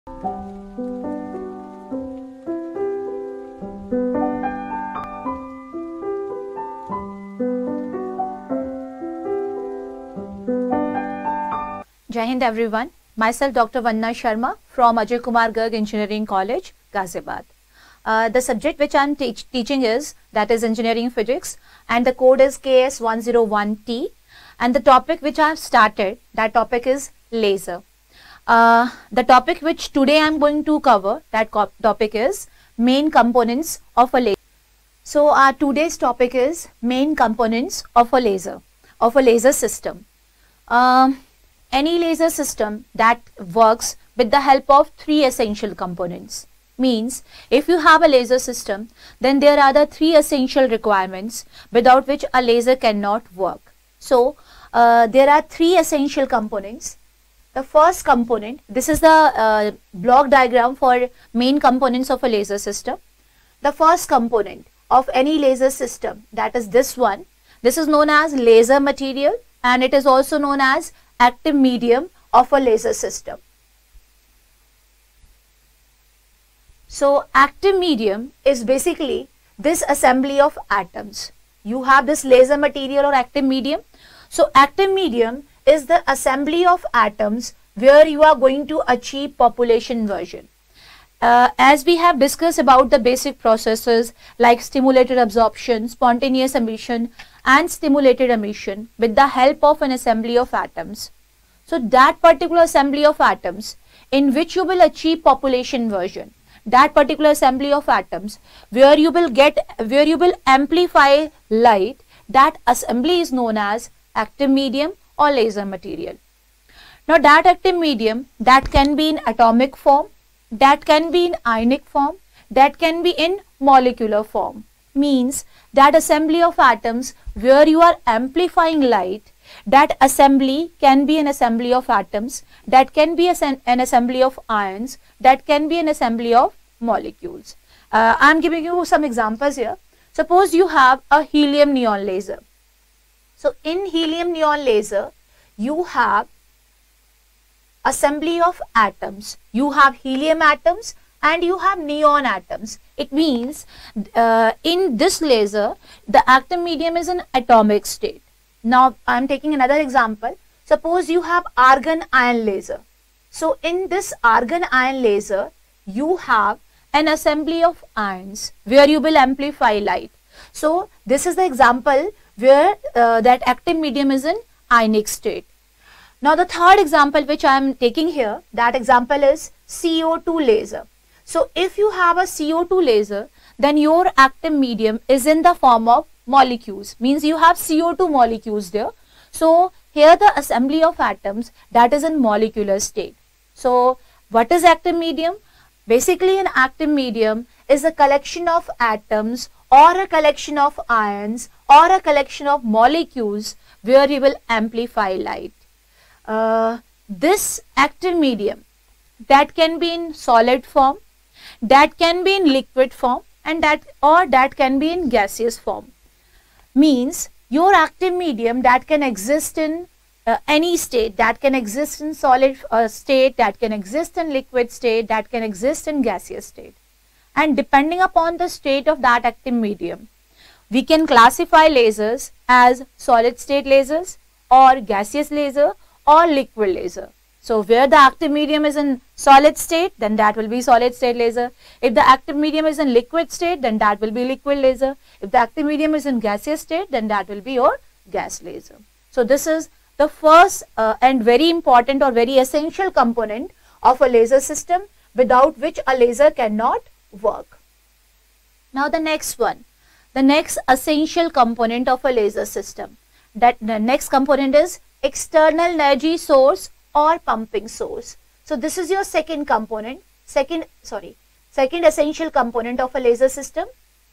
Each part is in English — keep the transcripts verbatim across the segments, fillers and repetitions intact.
Jai Hind everyone. Myself Doctor Vanna Sharma from Ajay Kumar Garg Engineering College, Ghaziabad. Uh, the subject which I am teach teaching is, that is engineering physics, and the code is K S one zero one T, and the topic which I have started, that topic is laser. Uh, the topic which today I am going to cover, that topic is main components of a laser. So our today's topic is main components of a laser, of a laser system. Um, any laser system that works with the help of three essential components. Means if you have a laser system, then there are the three essential requirements without which a laser cannot work. So uh, there are three essential components. The first component, this is the uh, block diagram for main components of a laser system. The first component of any laser system, that is this one, this is known as laser material, and it is also known as active medium of a laser system. So active medium is basically this assembly of atoms. You have this laser material or active medium. So active medium is the assembly of atoms where you are going to achieve population inversion. Uh, as we have discussed about the basic processes like stimulated absorption, spontaneous emission and stimulated emission with the help of an assembly of atoms. So that particular assembly of atoms in which you will achieve population inversion, that particular assembly of atoms where you will get, where you will amplify light, that assembly is known as active medium or laser material. Now that active medium, that can be in atomic form, that can be in ionic form, that can be in molecular form. Means that assembly of atoms where you are amplifying light, that assembly can be an assembly of atoms, that can be an assembly of ions, that can be an assembly of molecules. Uh, I am giving you some examples here. Suppose you have a helium neon laser. So in helium neon laser, you have assembly of atoms. You have helium atoms and you have neon atoms. It means uh, in this laser, the active medium is an atomic state. Now I am taking another example. Suppose you have argon ion laser. So in this argon ion laser, you have an assembly of ions where you will amplify light. So this is the example where uh, that active medium is in ionic state. Now the third example which I am taking here, that example is C O two laser. So if you have a C O two laser, then your active medium is in the form of molecules, means you have C O two molecules there. So here the assembly of atoms, that is in molecular state. So what is active medium? Basically an active medium is a collection of atoms or a collection of ions or a collection of molecules where you will amplify light. Uh, this active medium, that can be in solid form, that can be in liquid form, and that or that can be in gaseous form. Means your active medium, that can exist in uh, any state, that can exist in solid uh, state, that can exist in liquid state, that can exist in gaseous state. And depending upon the state of that active medium, we can classify lasers as solid state lasers or gaseous laser or liquid laser. So where the active medium is in solid state, then that will be solid state laser. If the active medium is in liquid state, then that will be liquid laser. If the active medium is in gaseous state, then that will be your gas laser. So this is the first uh, and very important or very essential component of a laser system without which a laser cannot work. Now the next one, the next essential component of a laser system, that the next component is external energy source or pumping source. So this is your second component, second, sorry, second essential component of a laser system,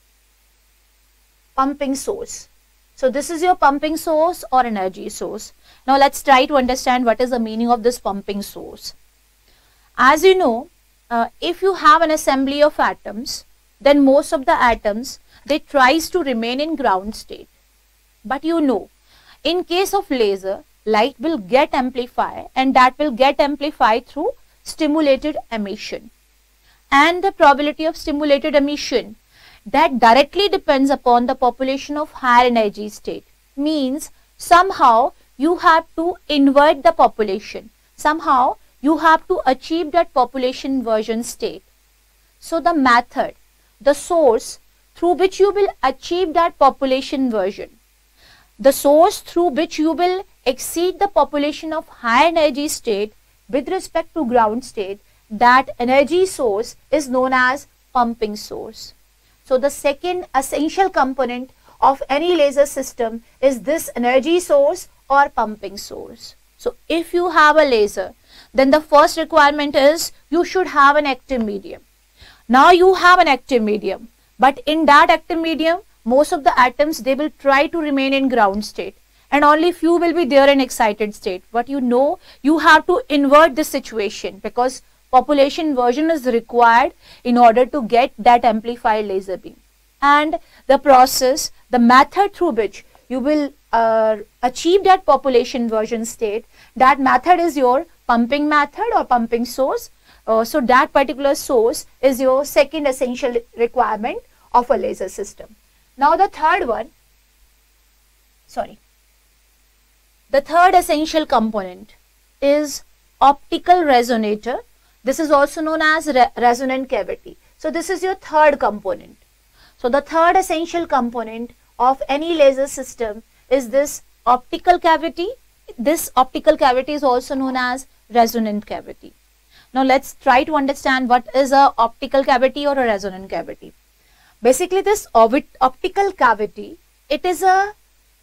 pumping source. So this is your pumping source or energy source. Now let's try to understand what is the meaning of this pumping source. As you know, uh, if you have an assembly of atoms, then most of the atoms, they tries to remain in ground state. But you know, in case of laser, light will get amplified, and that will get amplified through stimulated emission. And the probability of stimulated emission, that directly depends upon the population of higher energy state. Means somehow you have to invert the population. Somehow you have to achieve that population inversion state. So the method, the source through which you will achieve that population inversion, the source through which you will exceed the population of high energy state with respect to ground state, that energy source is known as pumping source. So the second essential component of any laser system is this energy source or pumping source. So if you have a laser, then the first requirement is you should have an active medium. Now you have an active medium, but in that active medium, most of the atoms, they will try to remain in ground state and only few will be there in excited state. But you know, you have to invert the situation because population inversion is required in order to get that amplified laser beam. And the process, the method through which you will uh, achieve that population inversion state, that method is your pumping method or pumping source. Uh, so that particular source is your second essential requirement of a laser system. Now the third one, sorry, the third essential component is optical resonator. This is also known as re resonant cavity. So this is your third component. So the third essential component of any laser system is this optical cavity. This optical cavity is also known as resonant cavity. Now let's try to understand what is a optical cavity or a resonant cavity. Basically this optical cavity, it is a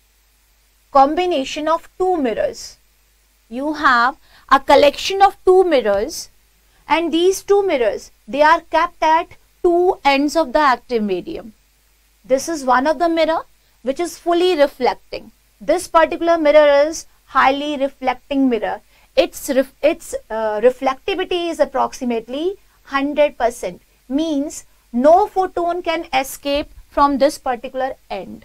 combination of two mirrors. You have a collection of two mirrors and these two mirrors, they are kept at two ends of the active medium. This is one of the mirror which is fully reflecting. This particular mirror is highly reflecting mirror. Its, ref, its uh, reflectivity is approximately one hundred percent. Means no photon can escape from this particular end.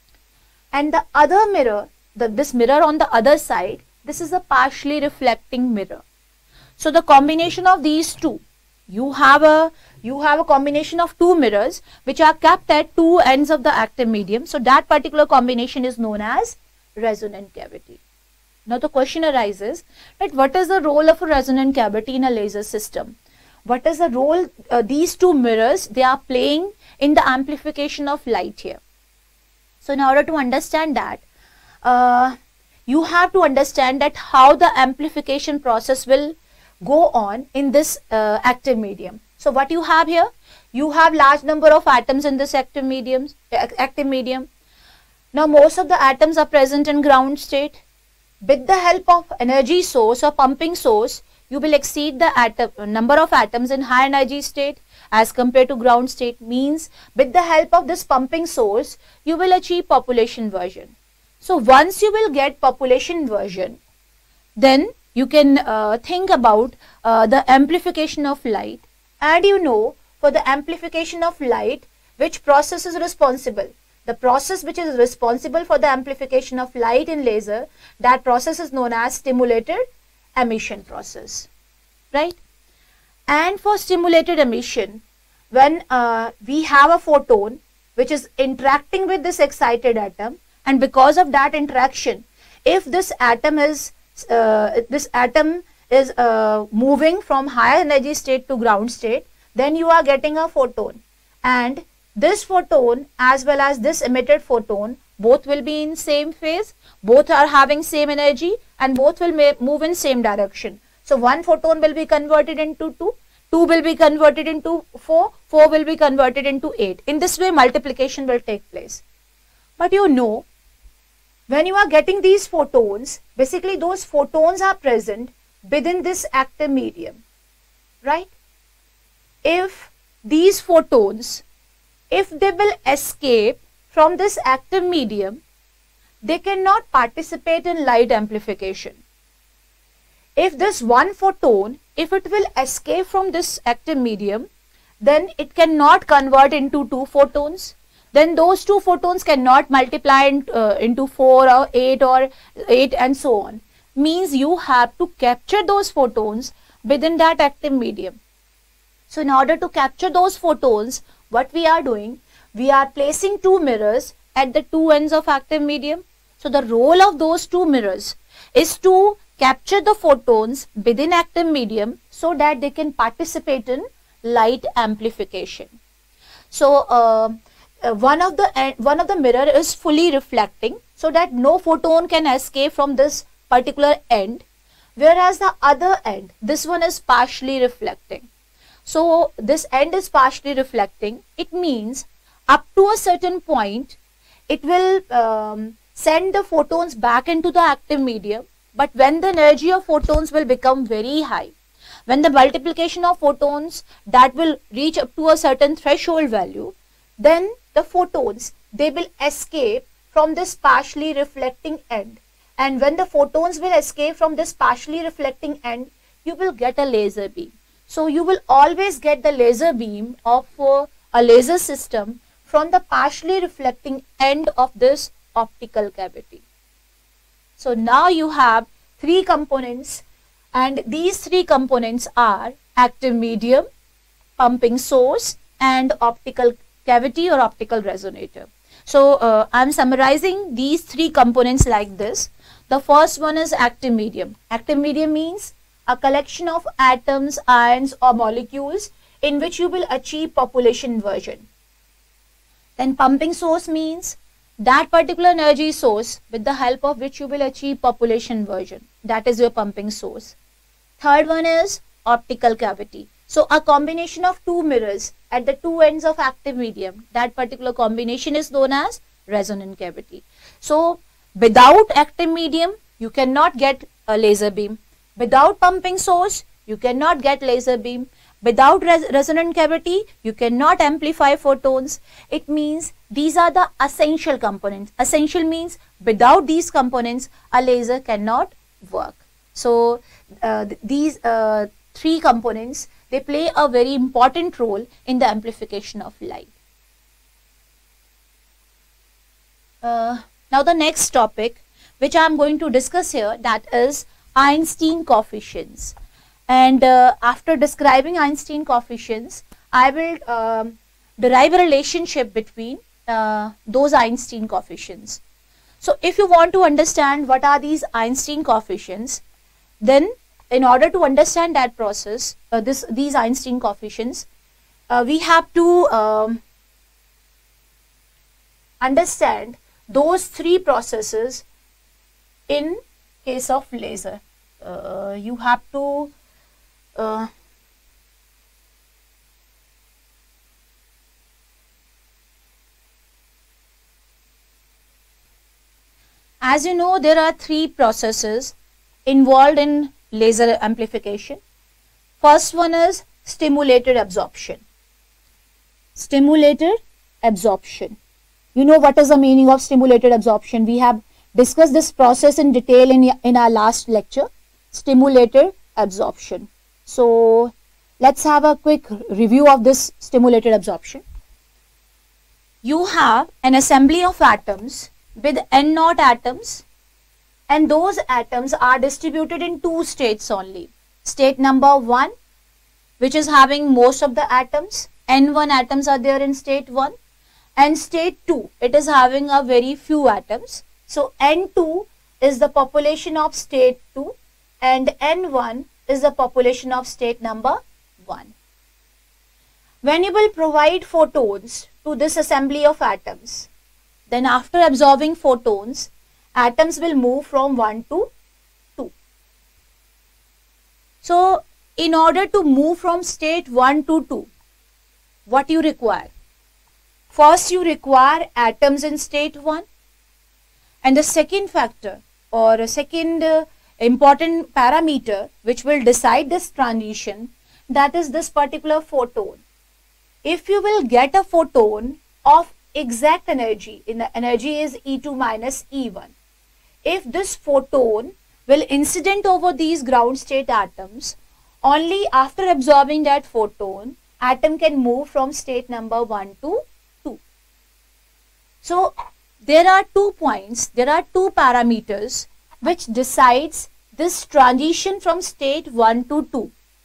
And the other mirror, the, this mirror on the other side, this is a partially reflecting mirror. So the combination of these two, you have a you have a combination of two mirrors which are kept at two ends of the active medium. So that particular combination is known as resonant cavity. Now the question arises that what is the role of a resonant cavity in a laser system? What is the role uh, these two mirrors they are playing in the amplification of light here? So in order to understand that, uh, you have to understand that how the amplification process will go on in this uh, active medium. So what you have here, you have large number of atoms in this active medium. Active medium. Now most of the atoms are present in ground state. With the help of energy source or pumping source, you will exceed the atom, number of atoms in high energy state as compared to ground state. Means with the help of this pumping source, you will achieve population inversion. So once you will get population inversion, then you can uh, think about uh, the amplification of light. And you know, for the amplification of light, which process is responsible? The process which is responsible for the amplification of light in laser, that process is known as stimulated emission process, right? And for stimulated emission, when uh, we have a photon which is interacting with this excited atom, and because of that interaction, if this atom is uh, this atom is uh, moving from higher energy state to ground state, then you are getting a photon, and this photon as well as this emitted photon, both will be in same phase, both are having same energy, and both will move in same direction. So one photon will be converted into two, two will be converted into four, four will be converted into eight. In this way multiplication will take place. But you know, when you are getting these photons, basically those photons are present within this active medium, right? If these photons, if they will escape from this active medium, they cannot participate in light amplification. If this one photon, if it will escape from this active medium, then it cannot convert into two photons. Then those two photons cannot multiply in, uh, into four or eight or eight and so on. Means you have to capture those photons within that active medium. So in order to capture those photons, what we are doing, we are placing two mirrors at the two ends of active medium. So the role of those two mirrors is to capture the photons within active medium so that they can participate in light amplification. So uh, uh, one of the uh, one of the mirror is fully reflecting so that no photon can escape from this particular end, whereas the other end, this one is partially reflecting. So this end is partially reflecting. It means up to a certain point, it will um, send the photons back into the active medium. But when the energy of photons will become very high, when the multiplication of photons that will reach up to a certain threshold value, then the photons, they will escape from this partially reflecting end. And when the photons will escape from this partially reflecting end, you will get a laser beam. So you will always get the laser beam of uh, a laser system from the partially reflecting end of this optical cavity. So now you have three components, and these three components are active medium, pumping source, and optical cavity or optical resonator. So uh, I am summarizing these three components like this. The first one is active medium. Active medium means a collection of atoms, ions or molecules in which you will achieve population inversion. Then pumping source means that particular energy source with the help of which you will achieve population inversion. That is your pumping source. Third one is optical cavity. So a combination of two mirrors at the two ends of active medium, that particular combination is known as resonant cavity. So without active medium, you cannot get a laser beam. Without pumping source, you cannot get laser beam. Without res resonant cavity, you cannot amplify photons. It means these are the essential components. Essential means without these components, a laser cannot work. So uh, th these uh, three components, they play a very important role in the amplification of light. Uh, now the next topic which I am going to discuss here, that is Einstein coefficients. And uh, after describing Einstein coefficients, I will um, derive a relationship between uh, those Einstein coefficients. So if you want to understand what are these Einstein coefficients, then in order to understand that process, uh, this these Einstein coefficients, uh, we have to um, understand those three processes in case of laser. Uh, you have to uh, as you know, there are three processes involved in laser amplification. First one is stimulated absorption. Stimulated absorption. You know what is the meaning of stimulated absorption. We have discussed this process in detail in, in our last lecture. Stimulated absorption. So let's have a quick review of this stimulated absorption. You have an assembly of atoms with N naught atoms, and those atoms are distributed in two states only. State number one, which is having most of the atoms, N one atoms are there in state one, and state two, it is having a very few atoms. So N two is the population of state two and N one is the population of state number one. When you will provide photons to this assembly of atoms, then after absorbing photons, atoms will move from one to two. So in order to move from state one to two, what you require? First you require atoms in state one, and the second factor or a second uh, important parameter which will decide this transition, that is this particular photon. If you will get a photon of exact energy, in the energy is E two minus E one, if this photon will incident over these ground state atoms, only after absorbing that photon, atom can move from state number one to two. So there are two points, there are two parameters which decides this transition from state one to two.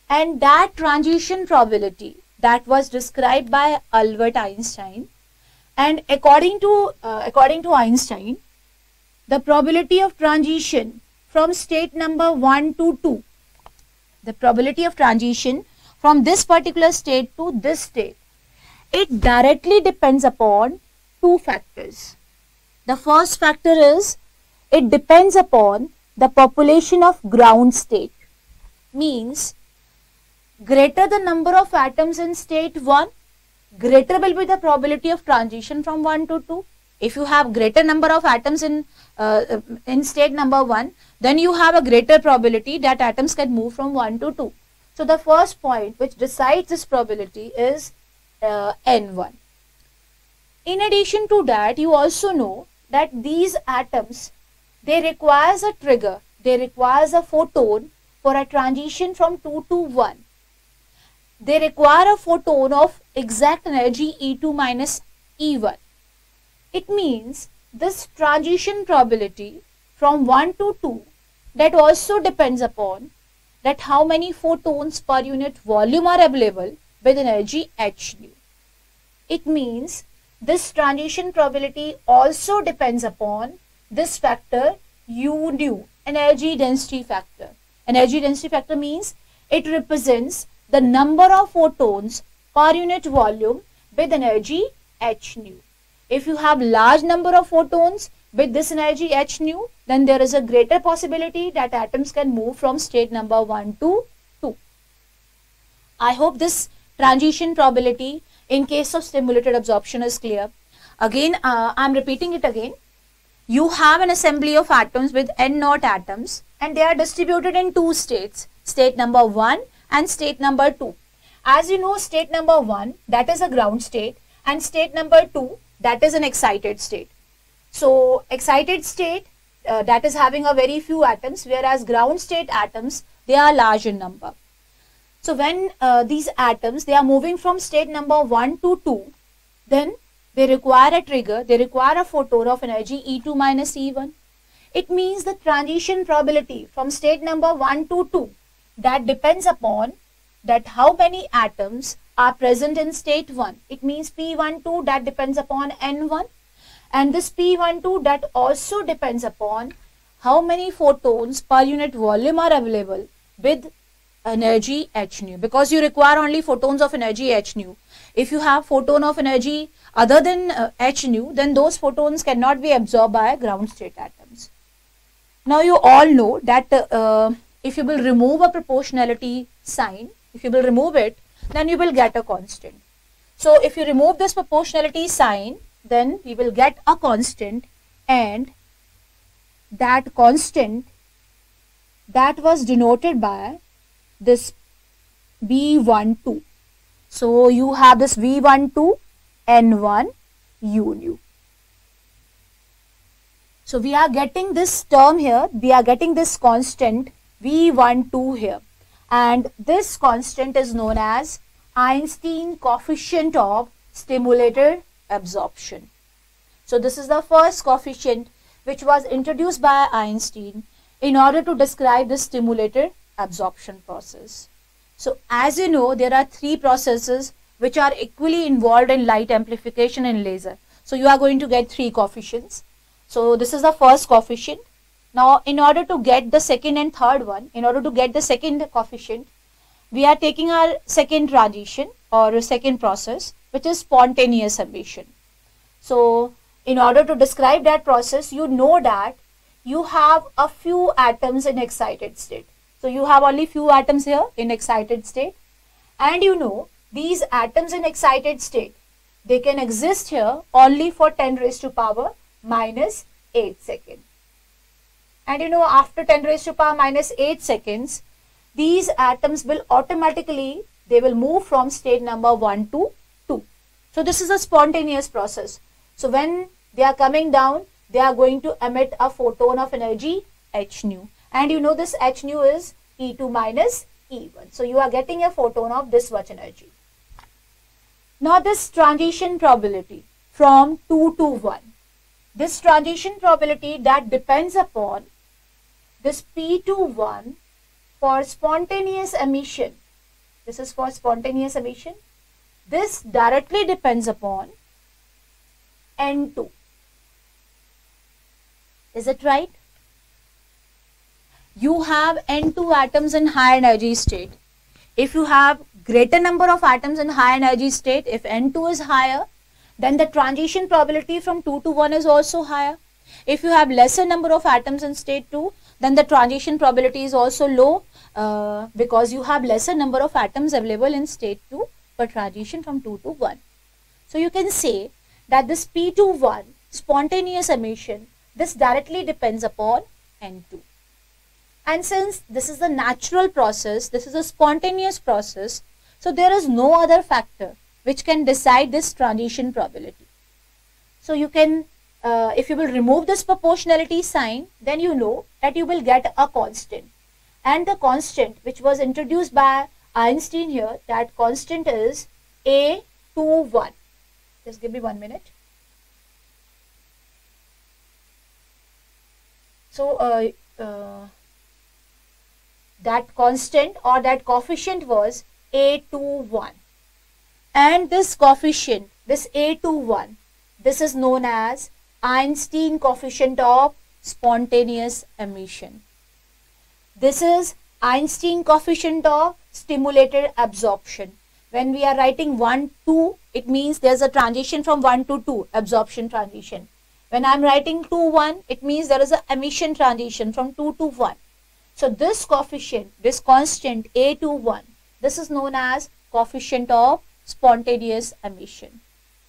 And that transition probability that was described by Albert Einstein, and according to uh, according to Einstein, the probability of transition from state number one to two, the probability of transition from this particular state to this state, it directly depends upon two factors. The first factor is it depends upon the population of ground state. Means greater the number of atoms in state one, greater will be the probability of transition from one to two. If you have greater number of atoms in uh, in state number one, then you have a greater probability that atoms can move from one to two. So the first point which decides this probability is uh, N one. In addition to that, you also know that these atoms, they requires a trigger, they requires a photon for a transition from two to one. They require a photon of exact energy E two minus E one. It means this transition probability from one to two, that also depends upon that how many photons per unit volume are available with energy h nu. It means this transition probability also depends upon this factor U nu, energy density factor. Energy density factor means it represents the number of photons per unit volume with energy h nu. If you have large number of photons with this energy h nu, then there is a greater possibility that atoms can move from state number one to two. I hope this transition probability in case of stimulated absorption is clear. Again, uh, I am repeating it again. You have an assembly of atoms with n naught atoms, and they are distributed in two states, state number one and state number two. As you know, state number one, that is a ground state, and state number two, that is an excited state. So excited state, uh, that is having a very few atoms, whereas ground state atoms, they are large in number. So when uh, these atoms, they are moving from state number one to two, then they require a trigger, they require a photon of energy E two minus E one. It means the transition probability from state number one to two, that depends upon that how many atoms are present in state one. It means P one two, that depends upon N one, and this P one two, that also depends upon how many photons per unit volume are available with energy h nu, because you require only photons of energy h nu. If you have photon of energy other than uh, h nu, then those photons cannot be absorbed by ground state atoms. Now you all know that uh, if you will remove a proportionality sign, if you will remove it, then you will get a constant. So if you remove this proportionality sign, then we will get a constant, and that constant, that was denoted by this V one two. So you have this V one two N one U nu. So we are getting this term here, we are getting this constant V one two here, and this constant is known as Einstein coefficient of stimulated absorption. So this is the first coefficient which was introduced by Einstein in order to describe the stimulated absorption process. So as you know, there are three processes which are equally involved in light amplification in laser. So you are going to get three coefficients. So this is the first coefficient. Now in order to get the second and third one, in order to get the second coefficient, we are taking our second transition or second process, which is spontaneous emission. So in order to describe that process, you know that you have a few atoms in excited state. So you have only few atoms here in excited state, and you know these atoms in excited state, they can exist here only for ten raised to power minus eight seconds. And you know, after ten raised to power minus eight seconds, these atoms will automatically, they will move from state number one to two. So this is a spontaneous process. So when they are coming down, they are going to emit a photon of energy h nu. And you know this h nu is E two minus E one. So you are getting a photon of this much energy. Now this transition probability from two to one. This transition probability, that depends upon this P two one for spontaneous emission, This is for spontaneous emission. This directly depends upon N two. Is it right? You have N two atoms in high energy state. If you have greater number of atoms in high energy state, if N two is higher, then the transition probability from two to one is also higher. If you have lesser number of atoms in state two, then the transition probability is also low uh, because you have lesser number of atoms available in state two for transition from two to one. So you can say that this P twenty-one spontaneous emission, this directly depends upon N two. And since this is a natural process, this is a spontaneous process, so there is no other factor which can decide this transition probability. So you can, uh, if you will remove this proportionality sign, then you know that you will get a constant. And the constant which was introduced by Einstein here, that constant is A twenty-one. Just give me one minute. So, uh, uh, that constant or that coefficient was A twenty-one, and this coefficient, this A twenty-one, this is known as Einstein coefficient of spontaneous emission. This is Einstein coefficient of stimulated absorption. When we are writing one, two, it means there's a transition from one to two, absorption transition. When I'm writing two, one, it means there is an emission transition from two to one. So this coefficient, this constant A twenty-one, this is known as coefficient of spontaneous emission.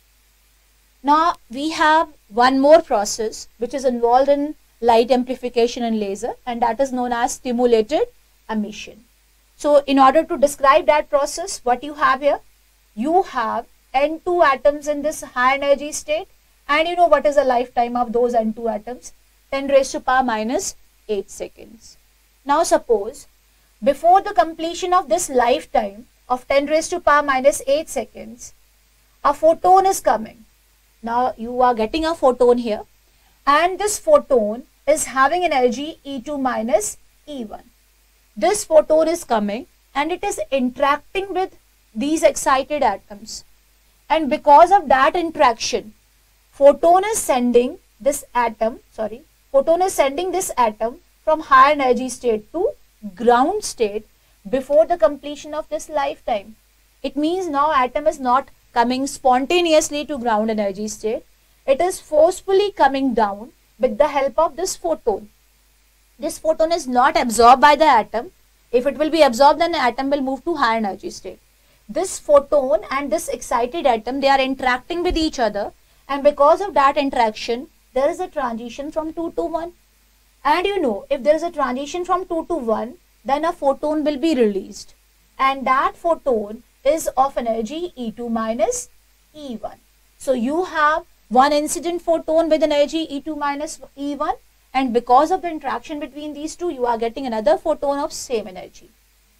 Now we have one more process which is involved in light amplification and laser, and that is known as stimulated emission. So in order to describe that process, what you have here, you have N two atoms in this high energy state, and you know what is the lifetime of those N two atoms? ten raised to power minus eight seconds. Now suppose before the completion of this lifetime of ten raised to power minus eight seconds, a photon is coming. Now you are getting a photon here, and this photon is having energy E two minus E one. This photon is coming and it is interacting with these excited atoms, and because of that interaction, photon is sending this atom, sorry, photon is sending this atom from high energy state to ground state before the completion of this lifetime. It means now atom is not coming spontaneously to ground energy state. It is forcefully coming down with the help of this photon. This photon is not absorbed by the atom. If it will be absorbed, then the atom will move to high energy state. This photon and this excited atom, they are interacting with each other, and because of that interaction, there is a transition from two to one. And you know, if there is a transition from two to one, then a photon will be released. And that photon is of energy E two minus E one. So you have one incident photon with energy E two minus E one. And because of the interaction between these two, you are getting another photon of same energy.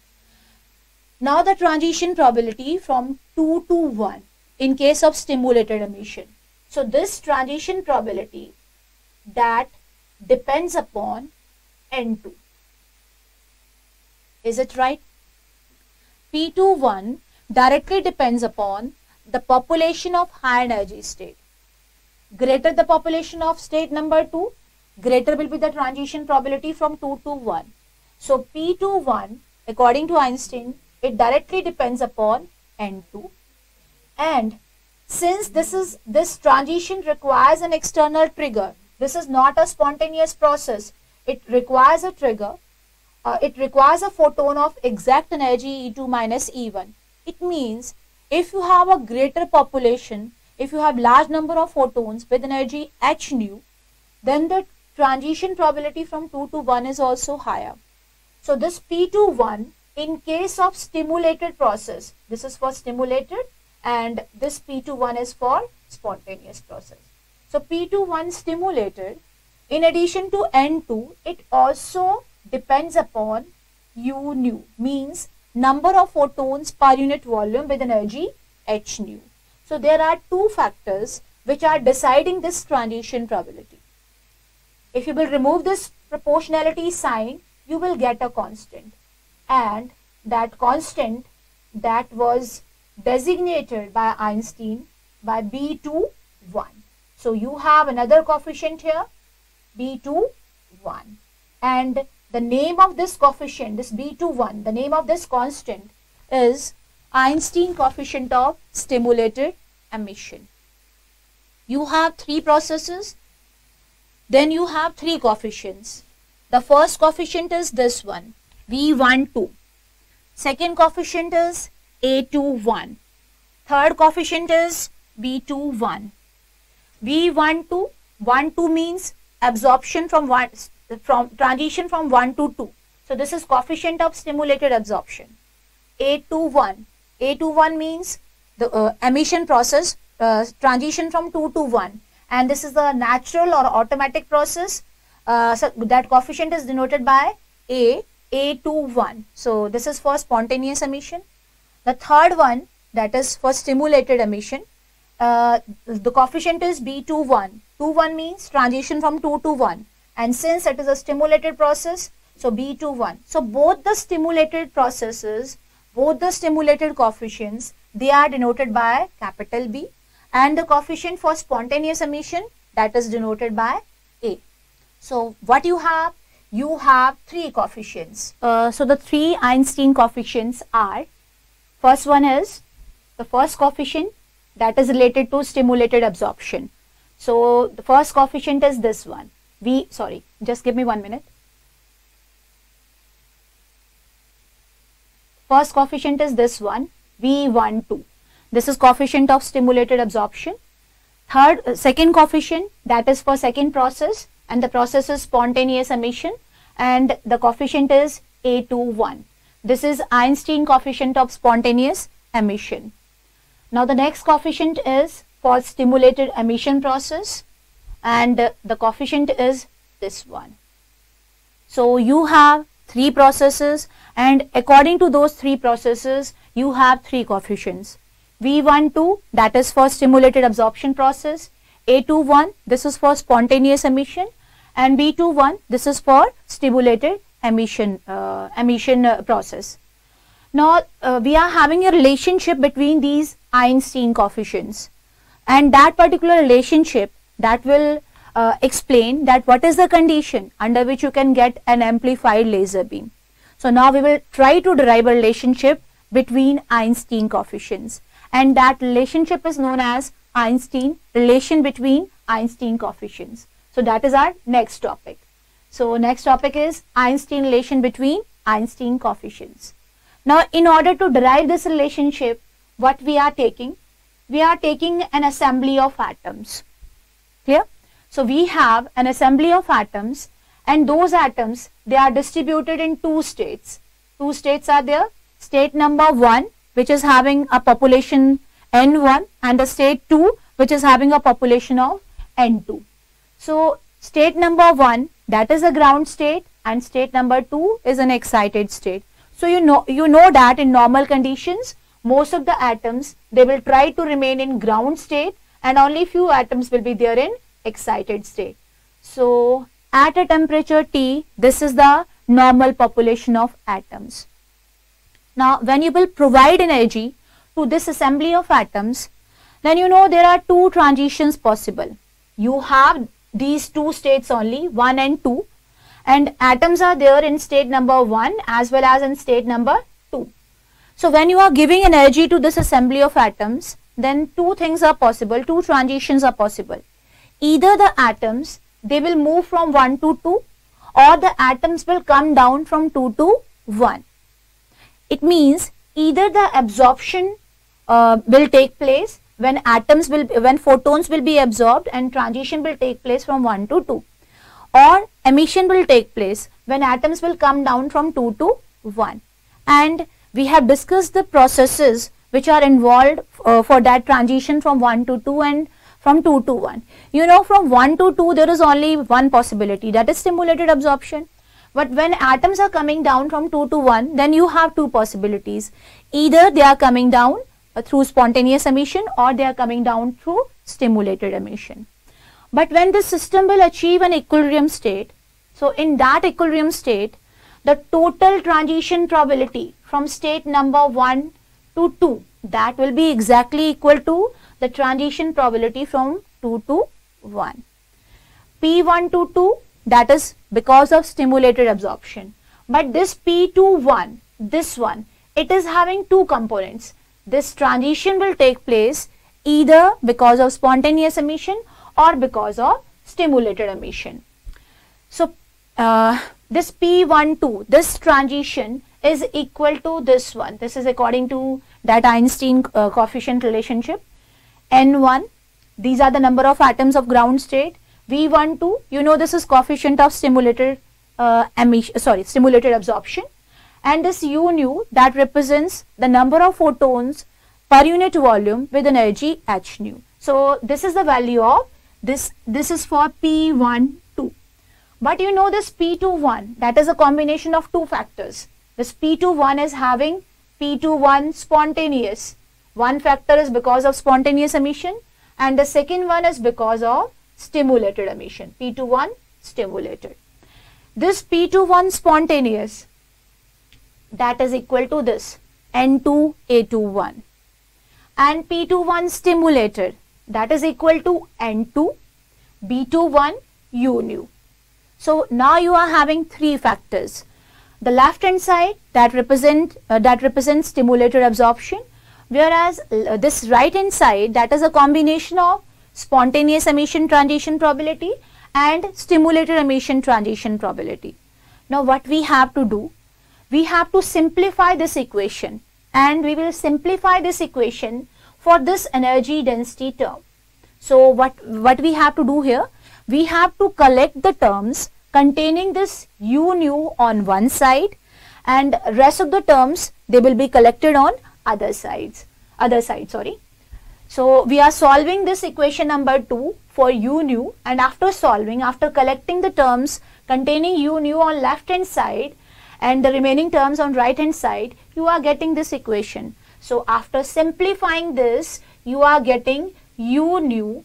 Now the transition probability from two to one in case of stimulated emission. So this transition probability that depends upon N two. Is it right? P twenty-one directly depends upon the population of high energy state. Greater the population of state number two, greater will be the transition probability from two to one. So P twenty-one, according to Einstein, it directly depends upon N two. And since this is this transition requires an external trigger, this is not a spontaneous process. It requires a trigger. Uh, it requires a photon of exact energy E two minus E one. It means if you have a greater population, if you have large number of photons with energy h nu, then the transition probability from two to one is also higher. So this P twenty-one in case of stimulated process, this is for stimulated, and this P twenty-one is for spontaneous process. So P twenty-one stimulated, in addition to N two, it also depends upon U nu, means number of photons per unit volume with energy h nu. So there are two factors which are deciding this transition probability. If you will remove this proportionality sign, you will get a constant, and that constant that was designated by Einstein by B two one. So you have another coefficient here, B two one, and the name of this coefficient, this B two one, the name of this constant is Einstein coefficient of stimulated emission. You have three processes, then you have three coefficients. The first coefficient is this one, V one two. Second coefficient is A two one. Third coefficient is B two one. V one two, one two means absorption from one, from transition from one to two. So this is coefficient of stimulated absorption. A two one, A two one means the uh, emission process, uh, transition from two to one, and this is the natural or automatic process. Uh, so that coefficient is denoted by A, A two one. So this is for spontaneous emission. The third one, that is for stimulated emission, uh, the coefficient is B two one. two one means transition from two to one, and since it is a stimulated process, so B two one. So both the stimulated processes, both the stimulated coefficients, they are denoted by capital B, and the coefficient for spontaneous emission, that is denoted by A. So what you have? You have three coefficients. Uh, so the three Einstein coefficients are, first one is the first coefficient, that is related to stimulated absorption. So the first coefficient is this one. V, sorry, just give me one minute. First coefficient is this one, V one two. This is coefficient of stimulated absorption. Third, uh, second coefficient, that is for second process, and the process is spontaneous emission, and the coefficient is A two one. This is Einstein coefficient of spontaneous emission. Now the next coefficient is for stimulated emission process, and uh, the coefficient is this one. So you have three processes, and according to those three processes, you have three coefficients. V one two, that is for stimulated absorption process, A two one, this is for spontaneous emission, and B two one, this is for stimulated emission, uh, emission uh, process. Now uh, we are having a relationship between these Einstein coefficients, and that particular relationship, that will uh, explain that what is the condition under which you can get an amplified laser beam. So now we will try to derive a relationship between Einstein coefficients, and that relationship is known as Einstein relation between Einstein coefficients. So that is our next topic. So next topic is Einstein relation between Einstein coefficients. Now in order to derive this relationship, what we are taking? We are taking an assembly of atoms. Clear? So we have an assembly of atoms, and those atoms, they are distributed in two states. Two states are there. State number one, which is having a population N one, and the state two, which is having a population of N two. So state number one, that is a ground state, and state number two is an excited state. So you know, you know that in normal conditions, most of the atoms, they will try to remain in ground state, and only few atoms will be there in excited state. So at a temperature T, this is the normal population of atoms. Now when you will provide energy to this assembly of atoms, then you know there are two transitions possible. You have these two states only, one and two, and atoms are there in state number one as well as in state number two. So when you are giving energy to this assembly of atoms, then two things are possible, two transitions are possible. Either the atoms, they will move from one to two, or the atoms will come down from two to one. It means either the absorption uh, will take place when atoms will, when photons will be absorbed and transition will take place from one to two, or emission will take place when atoms will come down from two to one. And we have discussed the processes which are involved uh, for that transition from one to two and from two to one. You know, from one to two there is only one possibility, that is stimulated absorption. But when atoms are coming down from two to one, then you have two possibilities. Either they are coming down uh, through spontaneous emission, or they are coming down through stimulated emission. But when the system will achieve an equilibrium state, so in that equilibrium state, the total transition probability from state number one to two. That will be exactly equal to the transition probability from two to one. P one to two, that is because of stimulated absorption. But this P to one, this one, it is having two components. This transition will take place either because of spontaneous emission or because of stimulated emission. So, uh, this P one two, this transition is equal to this one. This is according to that Einstein uh, coefficient relationship. N one, these are the number of atoms of ground state. V one two, you know this is coefficient of stimulated uh, emission, sorry, stimulated absorption. And this U nu, that represents the number of photons per unit volume with energy h nu. So this is the value of this. This is for P one two. But you know this P two one, that is a combination of two factors. This P two one is having P two one spontaneous. One factor is because of spontaneous emission and the second one is because of stimulated emission. P two one stimulated. This P two one spontaneous, that is equal to this N two A two one, and P two one stimulated, that is equal to N two B two one U nu. So now you are having three factors. The left hand side, that represent uh, that represents stimulated absorption, whereas uh, this right hand side, that is a combination of spontaneous emission transition probability and stimulated emission transition probability. Now what we have to do, we have to simplify this equation, and we will simplify this equation for this energy density term. So what what we have to do here, we have to collect the terms containing this U nu on one side, and rest of the terms, they will be collected on other sides, other side, sorry. So we are solving this equation number two for U nu, and after solving, after collecting the terms containing U nu on left hand side and the remaining terms on right hand side, you are getting this equation. So after simplifying this, you are getting U nu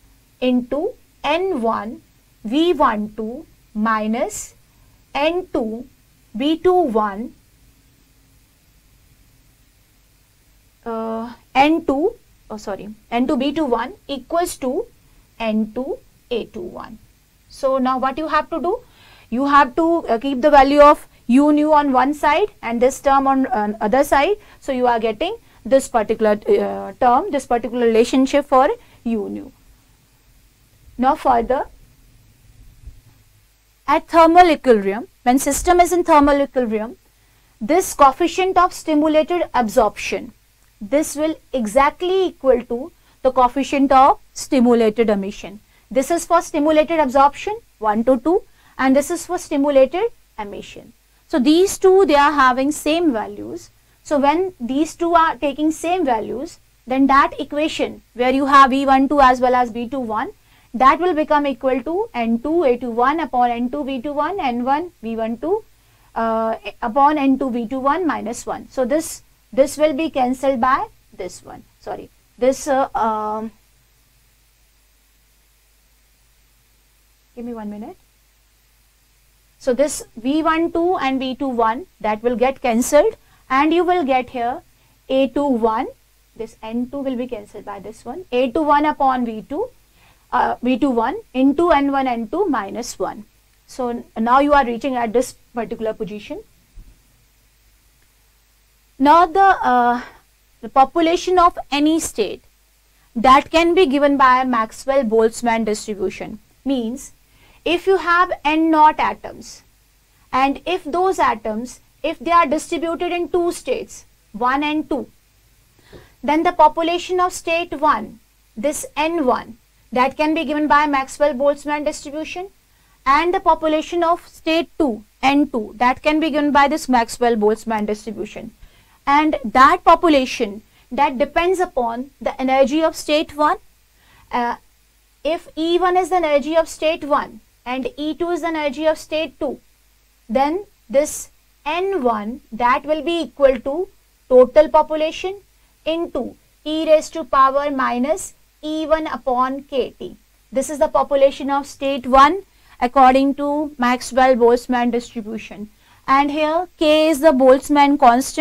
into N one V one two minus N two B two one uh, N two oh sorry N two B two one equals to N two A two one. So now what you have to do, you have to uh, keep the value of U nu on one side and this term on uh, other side. So you are getting this particular uh, term, this particular relationship for U nu. Now further, at thermal equilibrium, when system is in thermal equilibrium, this coefficient of stimulated absorption, this will exactly equal to the coefficient of stimulated emission. This is for stimulated absorption one to two, and this is for stimulated emission. So these two, they are having same values. So when these two are taking same values, then that equation where you have V one two as well as V two one, that will become equal to N two A two one upon N two V two one, N one V one two uh, upon N two V two one minus one. So this this will be cancelled by this one. Sorry, this uh, um, give me one minute. So this V one two and V two one, that will get cancelled, and you will get here A two one. This N two will be cancelled by this one. A two one upon V two. Uh, V two one into N one N two minus one. So now you are reaching at this particular position. Now the, uh, the population of any state, that can be given by Maxwell-Boltzmann distribution. Means if you have N naught atoms, and if those atoms, if they are distributed in two states, one and two, then the population of state one, this N one, that can be given by Maxwell-Boltzmann distribution, and the population of state two, N two, that can be given by this Maxwell-Boltzmann distribution. And that population, that depends upon the energy of state one. Uh, if E one is the energy of state one and E two is the energy of state two, then this N one, that will be equal to total population into e raised to power minus E one upon K T. This is the population of state one according to Maxwell-Boltzmann distribution. And here K is the Boltzmann constant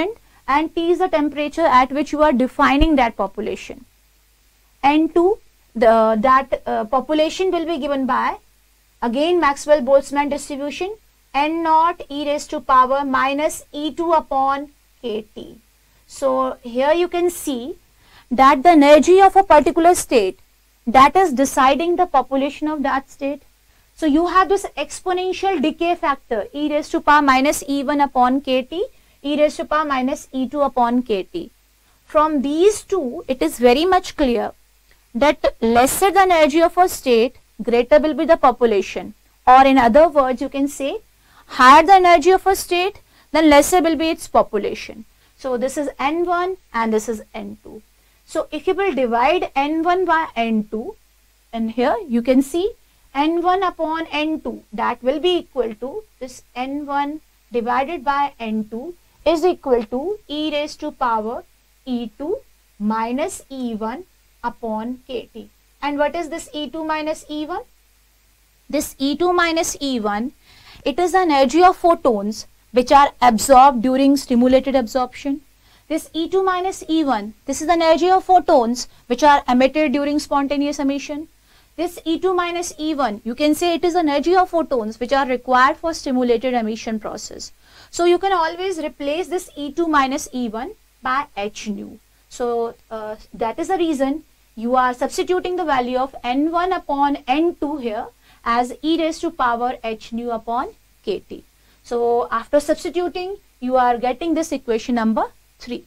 and T is the temperature at which you are defining that population. N two, the that uh, population will be given by, again, Maxwell-Boltzmann distribution, N naught e raised to power minus E two upon K T. So here you can see that the energy of a particular state, that is deciding the population of that state. So you have this exponential decay factor, e raised to power minus E one upon K T, e raised to power minus E two upon K T. From these two, it is very much clear that lesser the energy of a state, greater will be the population. Or in other words, you can say, higher the energy of a state, then lesser will be its population. So this is N one and this is N two. So if you will divide N one by N two, and here you can see N one upon N two, that will be equal to this N one divided by N two is equal to e raised to power E two minus E one upon K T. And what is this E two minus E one? This E two minus E one, it is the energy of photons which are absorbed during stimulated absorption. This E two minus E one, this is the energy of photons which are emitted during spontaneous emission. This E two minus E one, you can say it is the energy of photons which are required for stimulated emission process. So you can always replace this E two minus E one by h nu. So uh, that is the reason you are substituting the value of N one upon N two here as e raised to power h nu upon K T. So after substituting, you are getting this equation number three.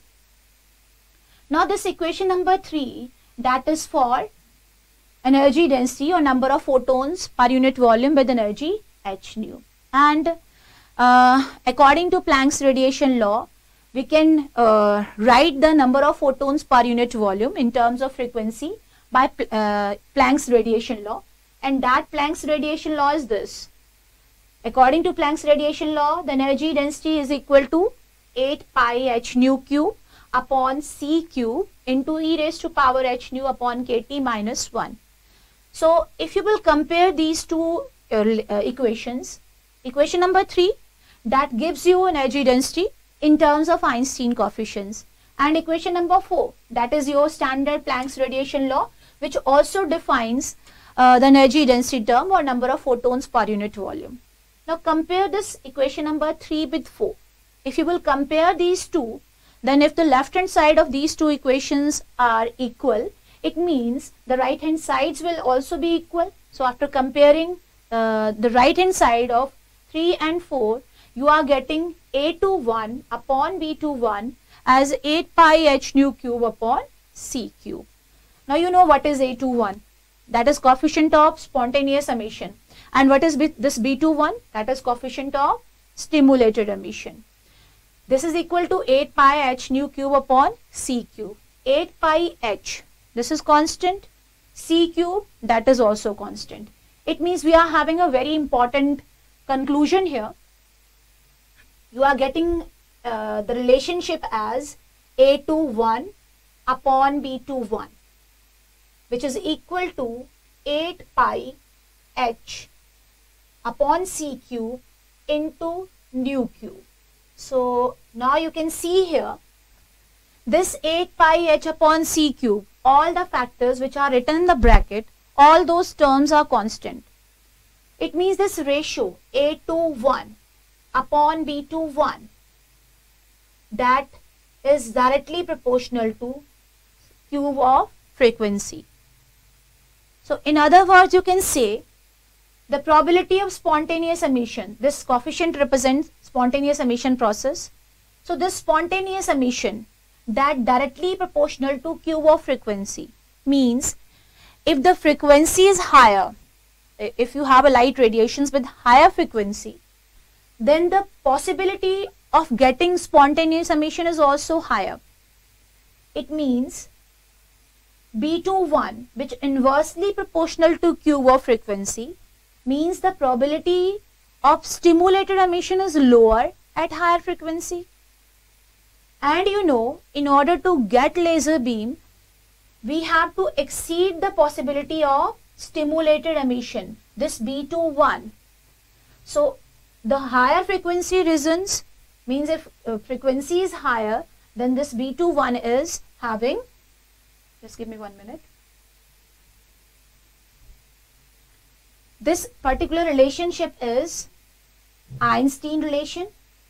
Now this equation number three, that is for energy density or number of photons per unit volume with energy h nu. And uh, according to Planck's radiation law, we can uh, write the number of photons per unit volume in terms of frequency by uh, Planck's radiation law. And that Planck's radiation law is this. According to Planck's radiation law, the energy density is equal to eight pi h nu cube upon c cube into e raised to power h nu upon kt minus one. So if you will compare these two uh, uh, equations, equation number three, that gives you energy density in terms of Einstein coefficients, and equation number four, that is your standard Planck's radiation law, which also defines uh, the energy density term or number of photons per unit volume. Now compare this equation number three with four. If you will compare these two, then if the left hand side of these two equations are equal, it means the right hand sides will also be equal. So after comparing uh, the right hand side of three and four, you are getting A twenty-one upon B twenty-one as eight pi h nu cube upon c cube. Now you know what is A twenty-one, that is coefficient of spontaneous emission, and what is this B twenty-one, that is coefficient of stimulated emission. This is equal to eight pi h nu cube upon c cube. eight pi h, this is constant, c cube, that is also constant. It means we are having a very important conclusion here. You are getting uh, the relationship as A twenty-one upon B twenty-one, which is equal to eight pi h upon c cube into nu cube. So now you can see here this eight pi h upon c cube, all the factors which are written in the bracket, all those terms are constant. It means this ratio A twenty-one upon B twenty-one, that is directly proportional to cube of frequency. So in other words, you can say the probability of spontaneous emission, this coefficient represents spontaneous emission process. So this spontaneous emission, that directly proportional to cube of frequency, means if the frequency is higher, if you have a light radiations with higher frequency, then the possibility of getting spontaneous emission is also higher. It means B twenty-one, which inversely proportional to cube of frequency, means the probability of stimulated emission is lower at higher frequency. And you know, in order to get laser beam, we have to exceed the possibility of stimulated emission, this B twenty-one. So the higher frequency regions, means if uh, frequency is higher, then this B twenty-one is having, just give me one minute. This particular relationship is Einstein relation,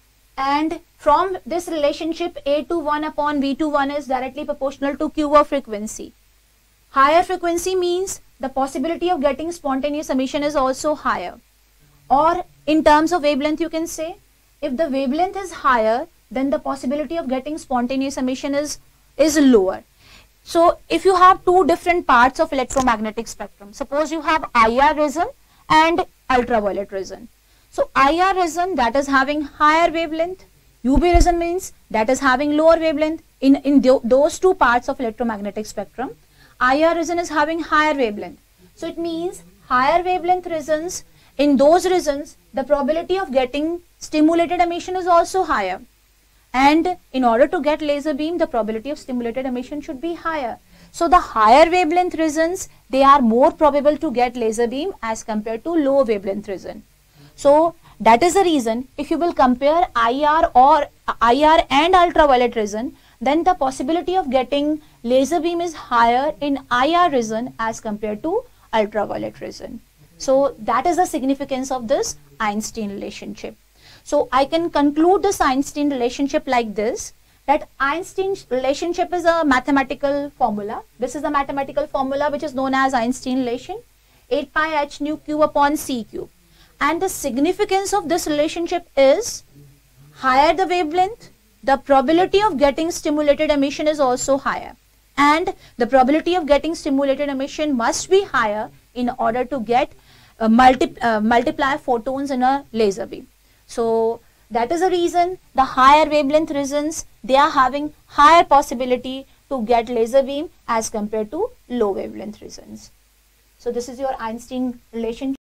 and from this relationship A twenty-one upon B twenty-one is directly proportional to Q of frequency. Higher frequency means the possibility of getting spontaneous emission is also higher. Or in terms of wavelength, you can say, if the wavelength is higher, then the possibility of getting spontaneous emission is, is lower. So if you have two different parts of electromagnetic spectrum, suppose you have I R region and ultraviolet region. So I R region, that is having higher wavelength, U V region means that is having lower wavelength. In, in th those two parts of electromagnetic spectrum, I R region is having higher wavelength. So it means higher wavelength regions, in those regions, the probability of getting stimulated emission is also higher. And in order to get laser beam, the probability of stimulated emission should be higher. So the higher wavelength regions, they are more probable to get laser beam as compared to low wavelength region. So that is the reason, if you will compare I R or I R and ultraviolet region, then the possibility of getting laser beam is higher in I R region as compared to ultraviolet region. So that is the significance of this Einstein relationship. So I can conclude this Einstein relationship like this, that Einstein relationship is a mathematical formula. This is the mathematical formula which is known as Einstein relation, eight pi h nu q upon c cube. And the significance of this relationship is, higher the wavelength, the probability of getting stimulated emission is also higher. And the probability of getting stimulated emission must be higher in order to get uh, multi, uh, multiply photons in a laser beam. So that is the reason the higher wavelength regions, they are having higher possibility to get laser beam as compared to low wavelength regions. So this is your Einstein relationship.